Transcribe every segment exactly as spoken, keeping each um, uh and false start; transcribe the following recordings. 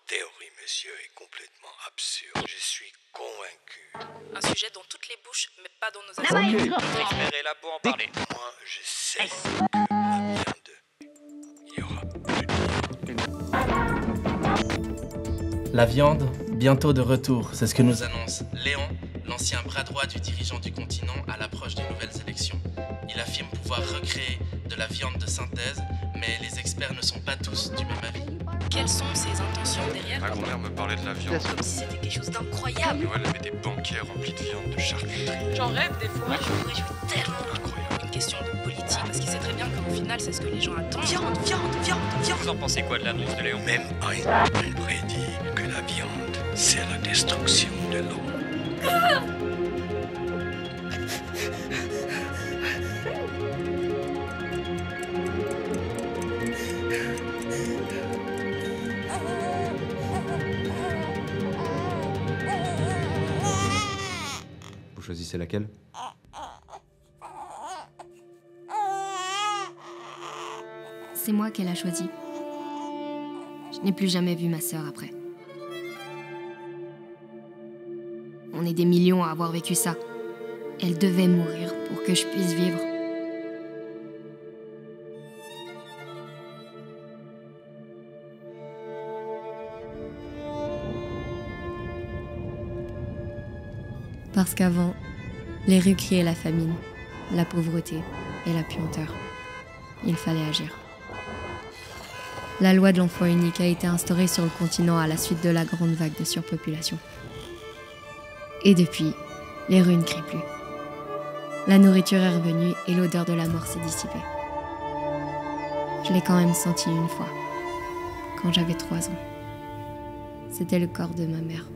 théorie, monsieur, est complètement absurde. Je suis convaincu. Un sujet dans toutes les bouches, mais pas dans nos assiettes. Okay. Notre expert est là pour en parler. Moi, je sais que la viande, il y aura plus de viande. La viande, bientôt de retour, c'est ce que nous annonce Léon, l'ancien bras droit du dirigeant du continent à l'approche des nouvelles élections. Il affirme pouvoir recréer de la viande de synthèse, mais les experts ne sont pas tous du même avis. Quelles sont ses intentions derrière? Ma grand-mère me parlait de la viande. Comme si c'était quelque chose d'incroyable. Noël avait des banquets remplis de viande, de charcuterie. J'en rêve des fois. Je me réjouis tellement. Incroyable. Une question de politique, parce qu'il sait très bien qu'au final, c'est ce que les gens attendent. Viande, viande, viande, viande. Vous en pensez quoi de l'annonce de Léon? Même Einstein prédit que la viande, c'est la destruction de l'homme. Ah Vous choisissez laquelle? C'est moi qu'elle a choisi. Je n'ai plus jamais vu ma sœur après. On est des millions à avoir vécu ça. Elle devait mourir pour que je puisse vivre. Parce qu'avant, les rues criaient la famine, la pauvreté et la puanteur. Il fallait agir. La loi de l'enfant unique a été instaurée sur le continent à la suite de la grande vague de surpopulation. Et depuis, les rues ne crient plus. La nourriture est revenue et l'odeur de la mort s'est dissipée. Je l'ai quand même senti une fois, quand j'avais trois ans. C'était le corps de ma mère.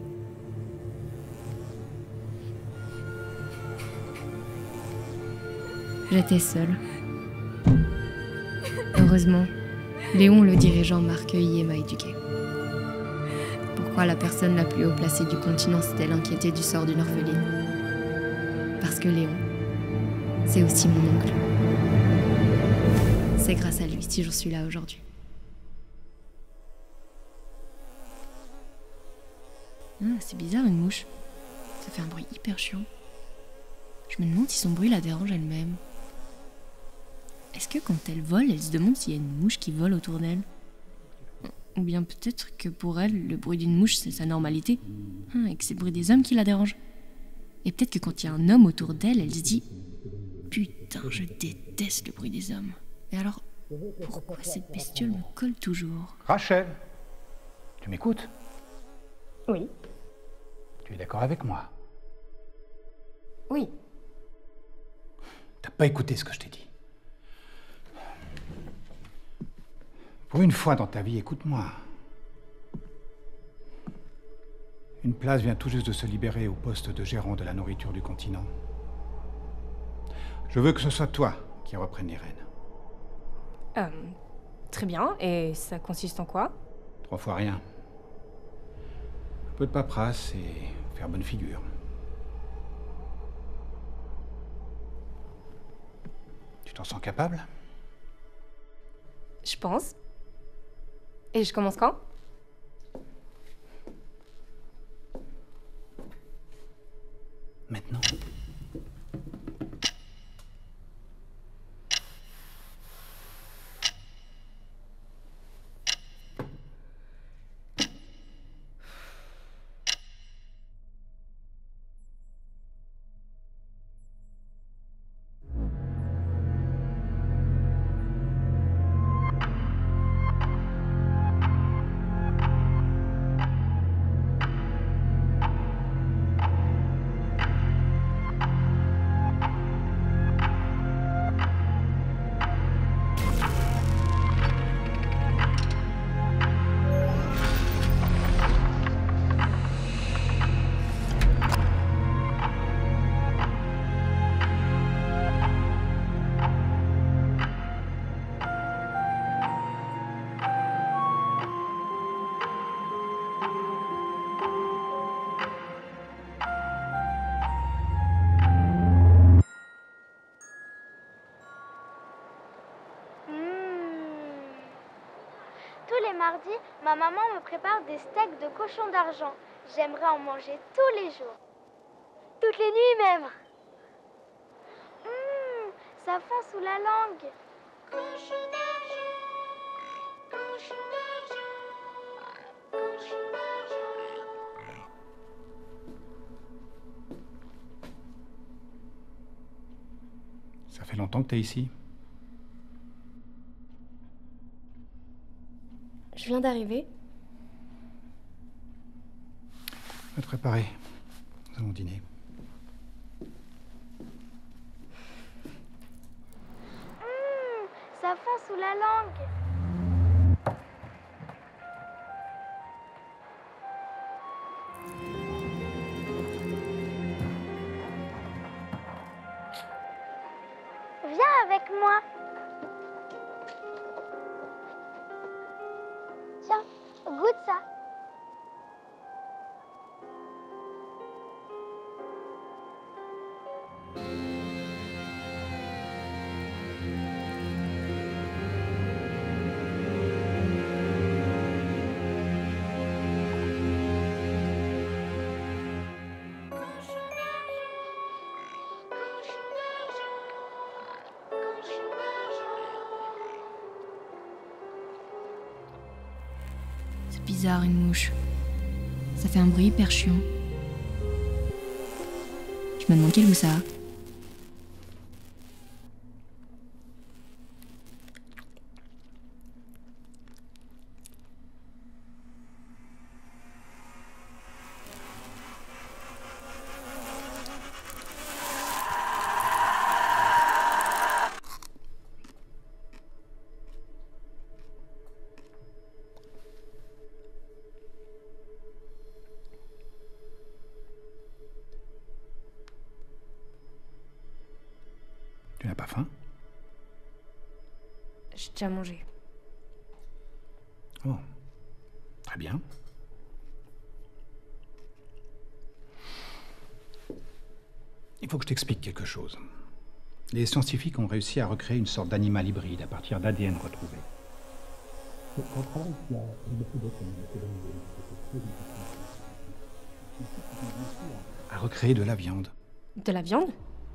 J'étais seule. Heureusement, Léon, le dirigeant, m'a recueilli et m'a éduquée. Pourquoi la personne la plus haut placée du continent s'est-elle inquiétée du sort d'une orpheline? Parce que Léon, c'est aussi mon oncle. C'est grâce à lui si j'en suis là aujourd'hui. Ah, c'est bizarre une mouche. Ça fait un bruit hyper chiant. Je me demande si son bruit la dérange elle-même. Est-ce que quand elle vole, elle se demande s'il y a une mouche qui vole autour d'elle? Ou bien peut-être que pour elle, le bruit d'une mouche, c'est sa normalité, hein, et que c'est le bruit des hommes qui la dérange. Et peut-être que quand il y a un homme autour d'elle, elle se dit « Putain, je déteste le bruit des hommes. Et alors, pourquoi cette bestiole me colle toujours ?» Rachel, tu m'écoutes? Oui. Tu es d'accord avec moi? Oui. T'as pas écouté ce que je t'ai dit. Pour une fois dans ta vie, écoute-moi. Une place vient tout juste de se libérer au poste de gérant de la nourriture du continent. Je veux que ce soit toi qui reprennes les rênes. Euh, très bien. Et ça consiste en quoi? Trois fois rien. Un peu de paperasse et faire bonne figure. Tu t'en sens capable? Je pense. Et je commence quand? Maintenant. les mardis, ma maman me prépare des steaks de cochon d'argent. J'aimerais en manger tous les jours. Toutes les nuits même. Mmh, ça fond sous la langue. Cochon d'argent, cochon d'argent, cochon d'argent. Ça fait longtemps que t'es ici? Je viens d'arriver. Va te préparer. Nous allons dîner. Mmh, ça fond sous la langue. Viens avec moi. Tiens, goûte ça. C'est bizarre, une mouche. Ça fait un bruit hyper chiant. Je me demande quel goût ça a. Tu n'as pas faim? J'ai déjà mangé. Oh, très bien. Il faut que je t'explique quelque chose. Les scientifiques ont réussi à recréer une sorte d'animal hybride à partir d'A D N retrouvé. À recréer de la viande. De la viande?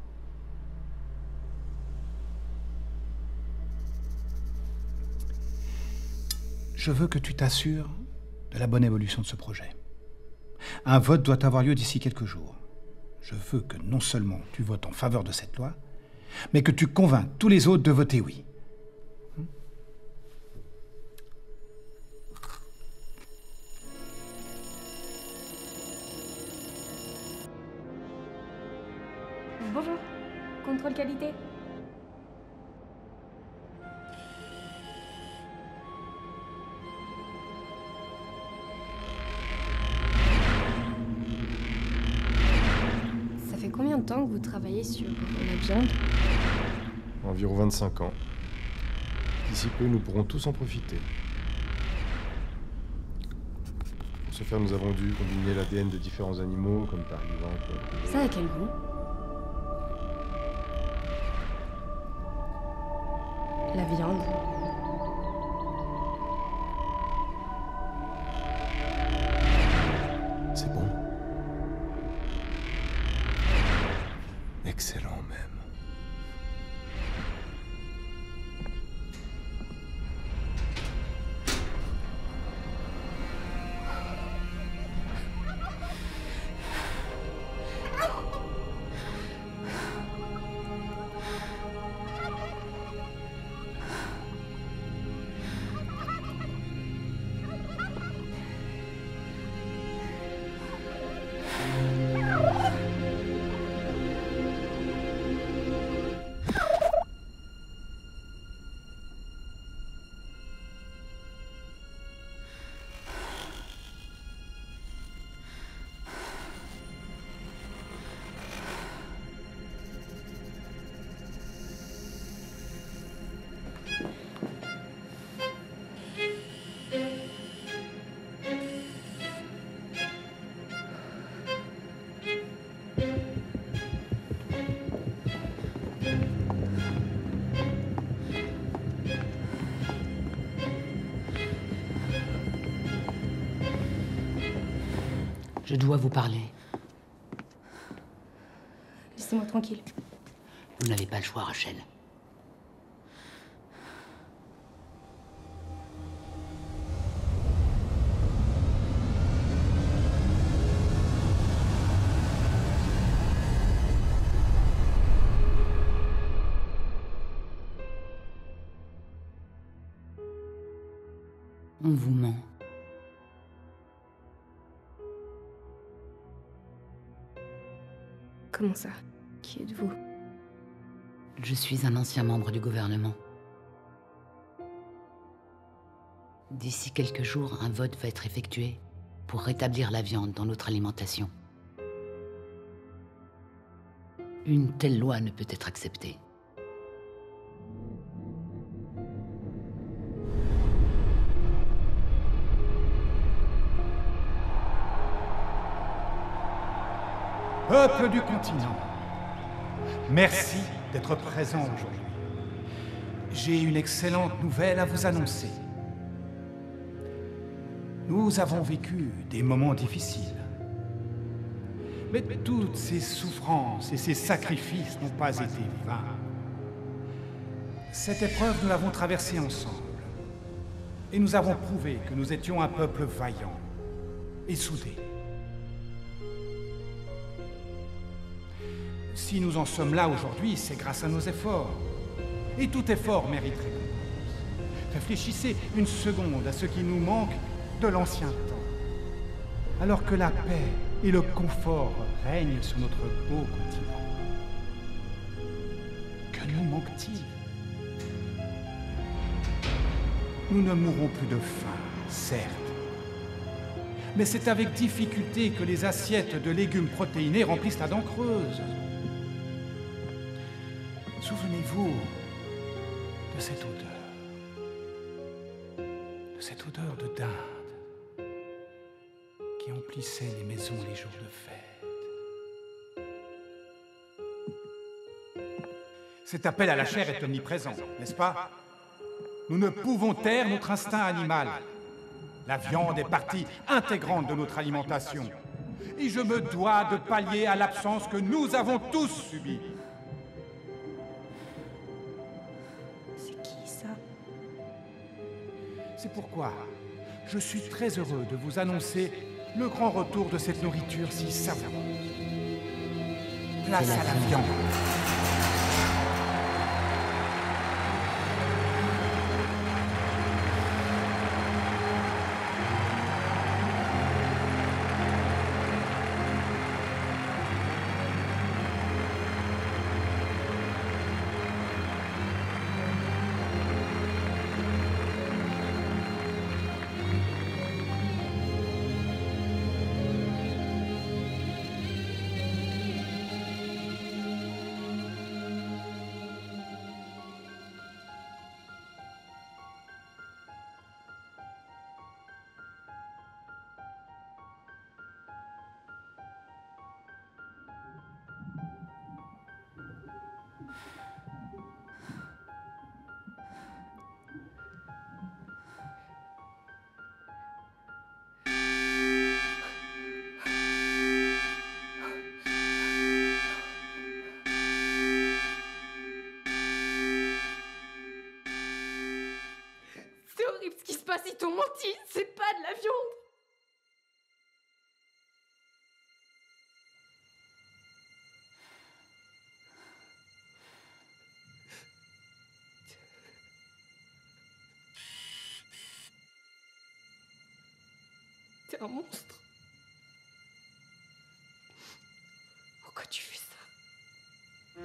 Je veux que tu t'assures de la bonne évolution de ce projet. Un vote doit avoir lieu d'ici quelques jours. Je veux que non seulement tu votes en faveur de cette loi, mais que tu convainques tous les autres de voter oui. Bonjour. Contrôle qualité. Ça fait combien de temps que vous travaillez sur la viande? Environ vingt-cinq ans. D'ici peu, nous pourrons tous en profiter. Pour ce faire, nous avons dû combiner l'A D N de différents animaux, comme par exemple... Ça a quel goût? La viande. C'est bon. Excellent même. Je dois vous parler. Laissez-moi tranquille. Vous n'avez pas le choix, Rachel. On vous ment. Comment ça? Qui êtes-vous? Je suis un ancien membre du gouvernement. D'ici quelques jours, un vote va être effectué pour rétablir la viande dans notre alimentation. Une telle loi ne peut être acceptée. Peuple du continent, merci d'être présent aujourd'hui. J'ai une excellente nouvelle à vous annoncer. Nous avons vécu des moments difficiles. Mais toutes ces souffrances et ces sacrifices n'ont pas été vains. Cette épreuve, nous l'avons traversée ensemble. Et nous avons prouvé que nous étions un peuple vaillant et soudé. Si nous en sommes là aujourd'hui, c'est grâce à nos efforts. Et tout effort mérite récompense. Réfléchissez une seconde à ce qui nous manque de l'ancien temps, alors que la paix et le confort règnent sur notre beau continent. Que nous manque-t-il? Nous ne mourrons plus de faim, certes. Mais c'est avec difficulté que les assiettes de légumes protéinés remplissent la dent creuse. Souvenez-vous de cette odeur, de cette odeur de dinde qui emplissait les maisons les jours de fête. Cet appel à la chair est omniprésent, n'est-ce pas? Nous ne pouvons taire notre instinct animal. La viande est partie intégrante de notre alimentation. Et je me dois de pallier à l'absence que nous avons tous subie. C'est pourquoi je suis très heureux de vous annoncer le grand retour de cette nourriture si savoureuse. Place à la viande. Ce qui se passe, ils t'ont menti, c'est pas de la viande. T'es un monstre. Pourquoi tu fais ça?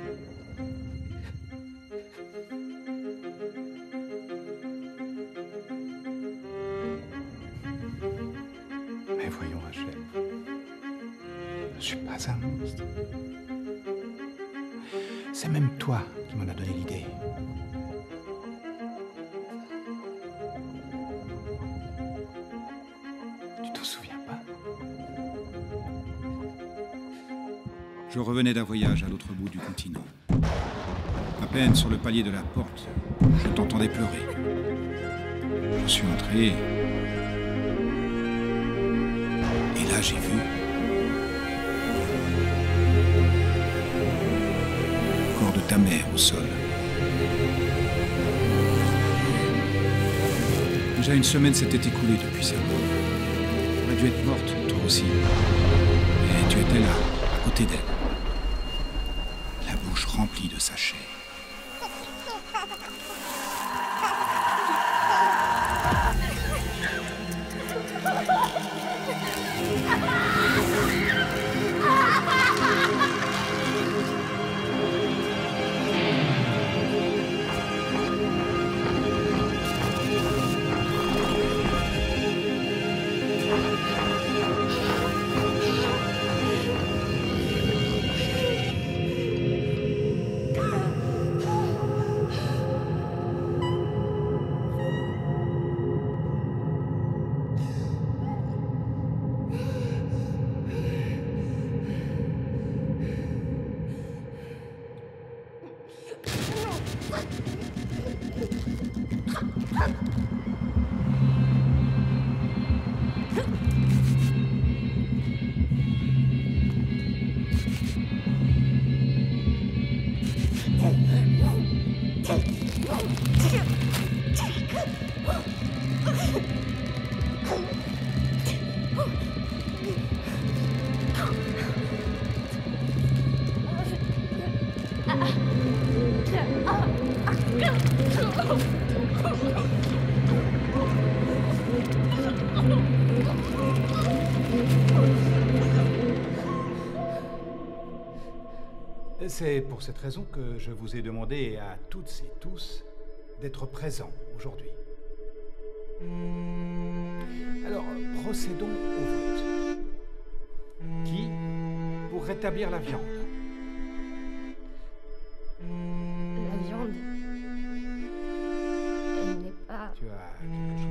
Mais voyons, Rachel. Je ne suis pas un monstre. C'est même toi qui m'en as donné l'idée. Tu t'en souviens pas? Je revenais d'un voyage à l'autre bout du continent. À peine sur le palier de la porte, je t'entendais pleurer. Je suis entré... Et là, Là, j'ai vu. Le corps de ta mère au sol. Déjà une semaine s'était écoulée depuis sa mort. Tu aurais dû être morte, toi aussi. Et tu étais là, à côté d'elle. La bouche remplie de sa chair. C'est pour cette raison que je vous ai demandé à toutes et tous d'être présents aujourd'hui. Alors, procédons au vote. Qui pour rétablir la viande? La viande. Elle n'est pas... Tu as quelque chose